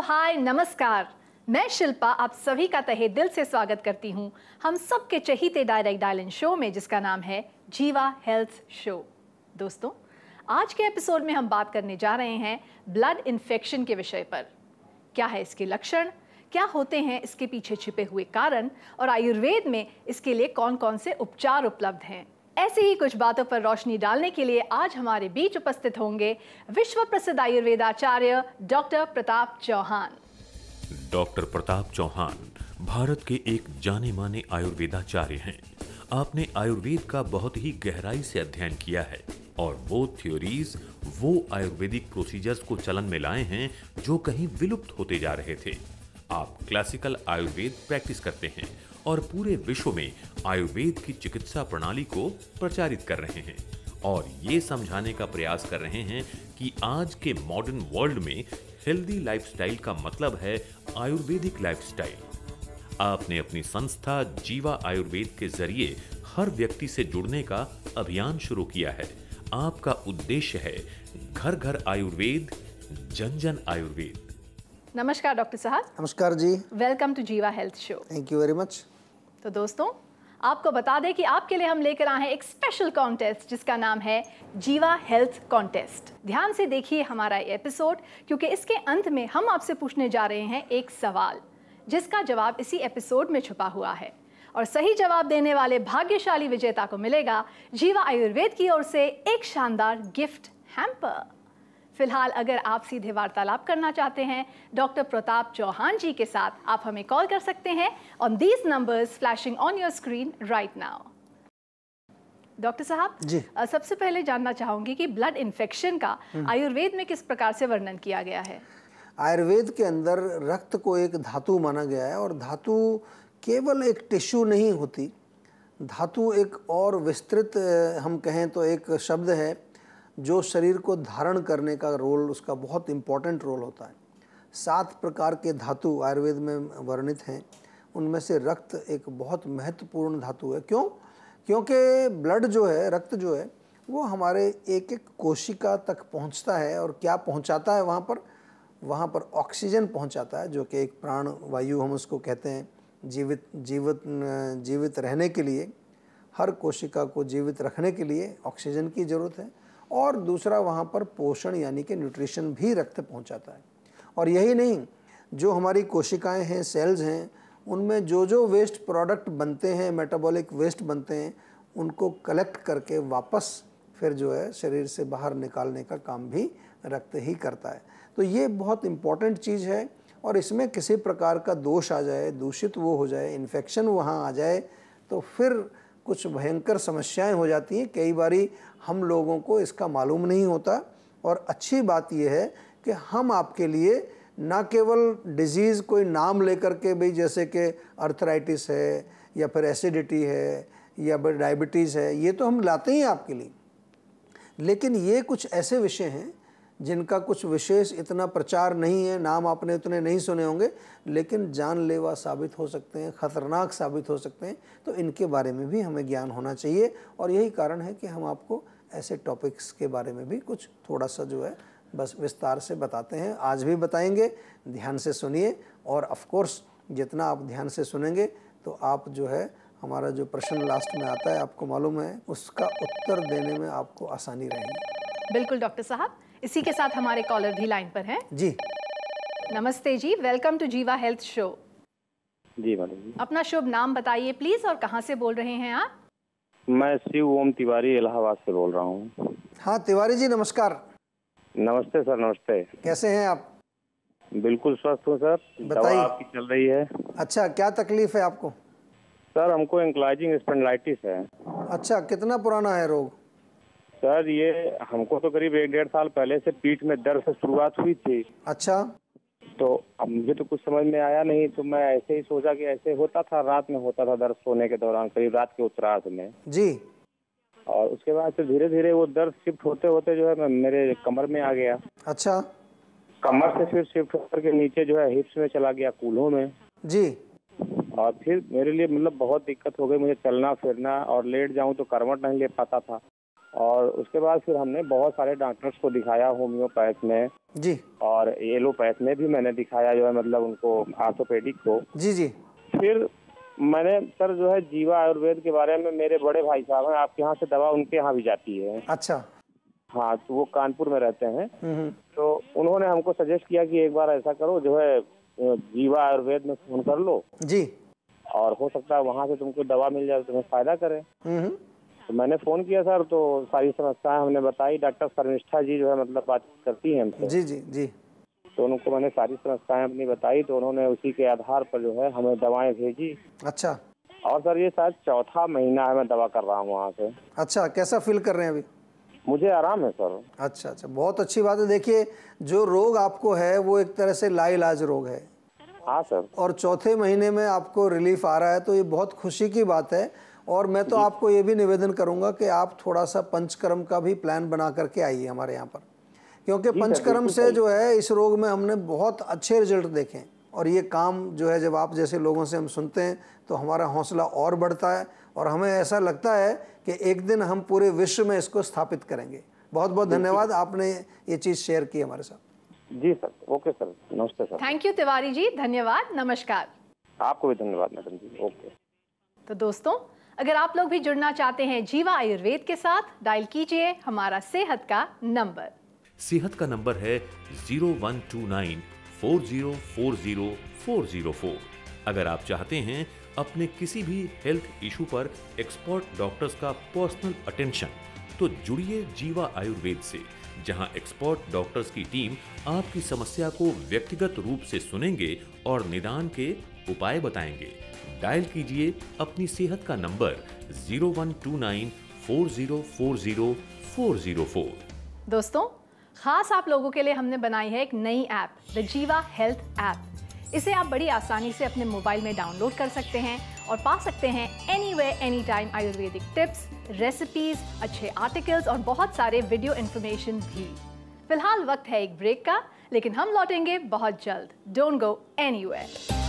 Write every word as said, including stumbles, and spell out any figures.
हाय नमस्कार, मैं शिल्पा आप सभी का तहे दिल से स्वागत करती हूँ हम सबके चहीते डायरेक्ट डायल शो में, जिसका नाम है जीवा हेल्थ शो। दोस्तों, आज के एपिसोड में हम बात करने जा रहे हैं ब्लड इन्फेक्शन के विषय पर। क्या है इसके लक्षण, क्या होते हैं इसके पीछे छिपे हुए कारण, और आयुर्वेद में इसके लिए कौन कौन से उपचार उपलब्ध हैं। ऐसी ही कुछ बातों पर रोशनी डालने के लिए आज हमारे बीच उपस्थित होंगे विश्व प्रसिद्ध आयुर्वेदाचार्य डॉक्टर प्रताप चौहान। डॉक्टर प्रताप चौहान भारत के एक जाने माने आयुर्वेदाचार्य हैं। आपने आयुर्वेद का बहुत ही गहराई से अध्ययन किया है और वो थ्योरीज, वो आयुर्वेदिक प्रोसीजर्स को चलन में लाए हैं जो कहीं विलुप्त होते जा रहे थे। आप क्लासिकल आयुर्वेद प्रैक्टिस करते हैं और पूरे विश्व में आयुर्वेद की चिकित्सा प्रणाली को प्रचारित कर रहे हैं और ये समझाने का प्रयास कर रहे हैं कि आज के मॉडर्न वर्ल्ड में हेल्दी लाइफस्टाइल का मतलब है आयुर्वेदिक लाइफस्टाइल। आपने अपनी संस्था जीवा आयुर्वेद के जरिए हर व्यक्ति से जुड़ने का अभियान शुरू किया है। आपका उद्देश्य है घर घर आयुर्वेद, जन जन आयुर्वेद। नमस्कार डॉक्टर साहब। नमस्कार जी। Welcome to Jiva health show. Thank you very much. तो दोस्तों, आपको बता दें कि आपके लिए हम लेकर आए हैं एक स्पेशल कॉन्टेस्ट जिसका नाम है जीवा हेल्थ कॉन्टेस्ट। ध्यान से देखिए हमारा एपिसोड, क्योंकि इसके अंत में हम आपसे पूछने जा रहे हैं एक सवाल जिसका जवाब इसी एपिसोड में छुपा हुआ है, और सही जवाब देने वाले भाग्यशाली विजेता को मिलेगा जीवा आयुर्वेद की ओर से एक शानदार गिफ्ट हैम्पर। फिलहाल अगर आप सीधे वार्तालाप करना चाहते हैं डॉक्टर प्रताप चौहान जी के साथ, आप हमें कॉल कर सकते हैं on these numbers flashing on your screen right now. Doctor साहब जी, सबसे पहले जानना चाहूंगी कि ब्लड इन्फेक्शन का आयुर्वेद में किस प्रकार से वर्णन किया गया है। आयुर्वेद के अंदर रक्त को एक धातु माना गया है और धातु केवल एक टिश्यू नहीं होती। धातु एक और विस्तृत, हम कहें तो एक शब्द है जो शरीर को धारण करने का रोल, उसका बहुत इम्पोर्टेंट रोल होता है। सात प्रकार के धातु आयुर्वेद में वर्णित हैं, उनमें से रक्त एक बहुत महत्वपूर्ण धातु है। क्यों? क्योंकि ब्लड जो है, रक्त जो है, वो हमारे एक एक कोशिका तक पहुंचता है। और क्या पहुंचाता है वहाँ पर? वहाँ पर ऑक्सीजन पहुंचाता है, जो कि एक प्राण वायु हम उसको कहते हैं। जीवित जीवित जीवित रहने के लिए, हर कोशिका को जीवित रखने के लिए ऑक्सीजन की ज़रूरत है। और दूसरा, वहाँ पर पोषण यानी कि न्यूट्रिशन भी रक्त पहुँचाता है। और यही नहीं, जो हमारी कोशिकाएं हैं, सेल्स हैं, उनमें जो जो वेस्ट प्रोडक्ट बनते हैं, मेटाबॉलिक वेस्ट बनते हैं, उनको कलेक्ट करके वापस फिर जो है शरीर से बाहर निकालने का काम भी रक्त ही करता है। तो ये बहुत इम्पॉर्टेंट चीज़ है। और इसमें किसी प्रकार का दोष आ जाए, दूषित वो हो जाए, इन्फेक्शन वहाँ आ जाए, तो फिर कुछ भयंकर समस्याएं हो जाती हैं। कई बारी हम लोगों को इसका मालूम नहीं होता। और अच्छी बात यह है कि हम आपके लिए ना केवल डिजीज़ कोई नाम लेकर के, भाई जैसे कि अर्थराइटिस है या फिर एसिडिटी है या फिर डायबिटीज़ है, ये तो हम लाते ही आपके लिए, लेकिन ये कुछ ऐसे विषय हैं जिनका कुछ विशेष इतना प्रचार नहीं है, नाम आपने उतने नहीं सुने होंगे, लेकिन जानलेवा साबित हो सकते हैं, ख़तरनाक साबित हो सकते हैं। तो इनके बारे में भी हमें ज्ञान होना चाहिए। और यही कारण है कि हम आपको ऐसे टॉपिक्स के बारे में भी कुछ थोड़ा सा जो है बस विस्तार से बताते हैं। आज भी बताएंगे, ध्यान से सुनिए। और ऑफ कोर्स जितना आप ध्यान से सुनेंगे तो आप जो है, हमारा जो प्रश्न लास्ट में आता है, आपको मालूम है, उसका उत्तर देने में आपको आसानी रहेगी। बिल्कुल डॉक्टर साहब, इसी के साथ हमारे कॉलर भी लाइन पर हैं। जी नमस्ते जी, welcome to Jiva health show. जी मैडम जी। अपना शुभ नाम बताइए प्लीज, और कहाँ से बोल रहे हैं आप? मैं शिव ओम तिवारी इलाहाबाद से बोल रहा हूँ। हाँ तिवारी जी, नमस्कार। नमस्ते सर। नमस्ते। कैसे हैं आप? बिल्कुल स्वस्थ हूँ सर। बताइए। दवा आपकी चल रही है। अच्छा, क्या तकलीफ है आपको? सर हमको एंक्लाइजिंग स्पॉन्डिलाइटिस है। अच्छा, कितना पुराना है रोग? सर ये हमको तो करीब एक डेढ़ साल पहले से पीठ में दर्द से शुरुआत हुई थी। अच्छा। तो अब मुझे तो कुछ समझ में आया नहीं, तो मैं ऐसे ही सोचा कि ऐसे होता था, रात में होता था दर्द सोने के दौरान, करीब रात के उत्तरार्ध में जी। और उसके बाद से धीरे धीरे वो दर्द शिफ्ट होते होते जो है मेरे कमर में आ गया। अच्छा। कमर से फिर शिफ्ट होकर के नीचे जो है हिप्स में चला गया, कूल्हों में जी। और फिर मेरे लिए मतलब बहुत दिक्कत हो गई, मुझे चलना फिरना, और लेट जाऊं तो करवट नहीं ले पाता था। और उसके बाद फिर हमने बहुत सारे डॉक्टर्स को दिखाया, होम्योपैथ में जी और एलोपैथ में भी मैंने दिखाया, जो है मतलब उनको आर्थोपेडिक को। जी जी फिर मैंने सर जो है जीवा आयुर्वेद के बारे में, मेरे बड़े भाई साहब हैं आपके यहाँ से दवा उनके यहाँ भी जाती है। अच्छा। हाँ, तो वो कानपुर में रहते हैं। हम्म। तो उन्होंने हमको सजेस्ट किया कि एक बार ऐसा करो, जो है जीवा आयुर्वेद में फोन कर लो जी, और हो सकता है वहाँ से तुमको दवा मिल जाए, तुम्हें फायदा करे। हम्म। तो मैंने फोन किया सर, तो सारी समस्याएं हमने बताई। डॉक्टर शर्मिष्ठा जी जो है मतलब बात करती हैं हमसे। जी जी जी। तो उनको मैंने सारी समस्याएं अपनी बताई, तो उन्होंने उसी के आधार पर जो है हमें दवाएं भेजी। अच्छा। और सर ये शायद चौथा महीना है मैं दवा कर रहा हूँ वहाँ से। अच्छा, कैसा फील कर रहे हैं अभी? मुझे आराम है सर। अच्छा अच्छा, बहुत अच्छी बात है। देखिए, जो रोग आपको है वो एक तरह से लाइलाज रोग है। हाँ सर। और चौथे महीने में आपको रिलीफ आ रहा है, तो ये बहुत खुशी की बात है। और मैं तो आपको ये भी निवेदन करूंगा कि आप थोड़ा सा पंचकर्म का भी प्लान बना करके आइए हमारे यहाँ पर, क्योंकि पंचकर्म से जो है इस रोग में हमने बहुत अच्छे रिजल्ट देखे हैं। और ये काम जो है जब आप जैसे लोगों से हम सुनते हैं तो हमारा हौसला और बढ़ता है, और हमें ऐसा लगता है कि एक दिन हम पूरे विश्व में इसको स्थापित करेंगे। बहुत बहुत धन्यवाद, आपने ये चीज़ शेयर की हमारे साथ। जी सर, ओके सर, नमस्ते sir. Thank you Tiwari ji, धन्यवाद, नमस्कार। आपको भी धन्यवाद मैडम जी, ओके। तो दोस्तों, अगर आप लोग भी जुड़ना चाहते हैं जीवा आयुर्वेद के साथ, डायल कीजिए हमारा सेहत का नंबर। सेहत का नंबर है zero one two nine four zero four zero four zero four. अगर आप चाहते हैं अपने किसी भी हेल्थ इशू पर एक्सपर्ट डॉक्टर्स का पर्सनल अटेंशन, तो जुड़िए जीवा आयुर्वेद से, जहां एक्सपर्ट डॉक्टर्स की टीम आपकी समस्या को व्यक्तिगत रूप से सुनेंगे और निदान के उपाय बताएंगे। डायल कीजिए अपनी सेहत का number zero one two nine four zero four zero four zero four. दोस्तों, खास आप लोगों के लिए हमने बनाई है एक नई app, the Jiva health app. इसे आप बड़ी आसानी से अपने मोबाइल में डाउनलोड कर सकते हैं और पा सकते हैं anywhere any time ayurvedic tips, recipes, अच्छे आर्टिकल्स और बहुत सारे वीडियो इन्फॉर्मेशन भी। फिलहाल वक्त है एक ब्रेक का, लेकिन हम लौटेंगे बहुत जल्द। Don't go anywhere.